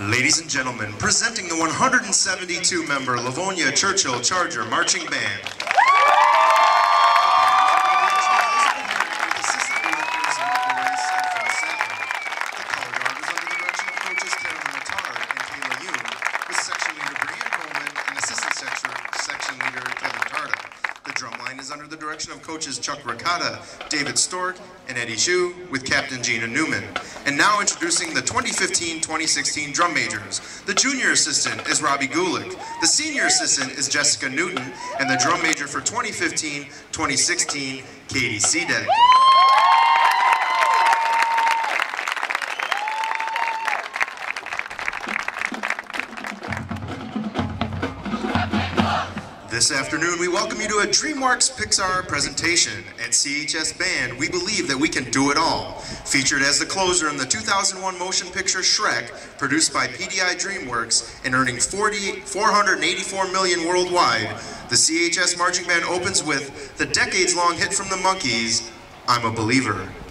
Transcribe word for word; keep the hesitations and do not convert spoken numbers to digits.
Ladies and gentlemen, presenting the one hundred seventy-two member Livonia Churchill Charger Marching Band. Drumline is under the direction of coaches Chuck Ricotta, David Stork, and Eddie Zhu, with Captain Gina Newman. And now introducing the twenty fifteen twenty sixteen drum majors. The junior assistant is Robbie Gulick, the senior assistant is Jessica Newton, and the drum major for twenty fifteen twenty sixteen, Katie Seedek. This afternoon, we welcome you to a DreamWorks Pixar presentation. At C H S Band, we believe that we can do it all. Featured as the closer in the two thousand one motion picture Shrek, produced by P D I DreamWorks and earning four hundred eighty-four million dollars worldwide, the C H S Marching Band opens with the decades-long hit from the Monkees, I'm a Believer.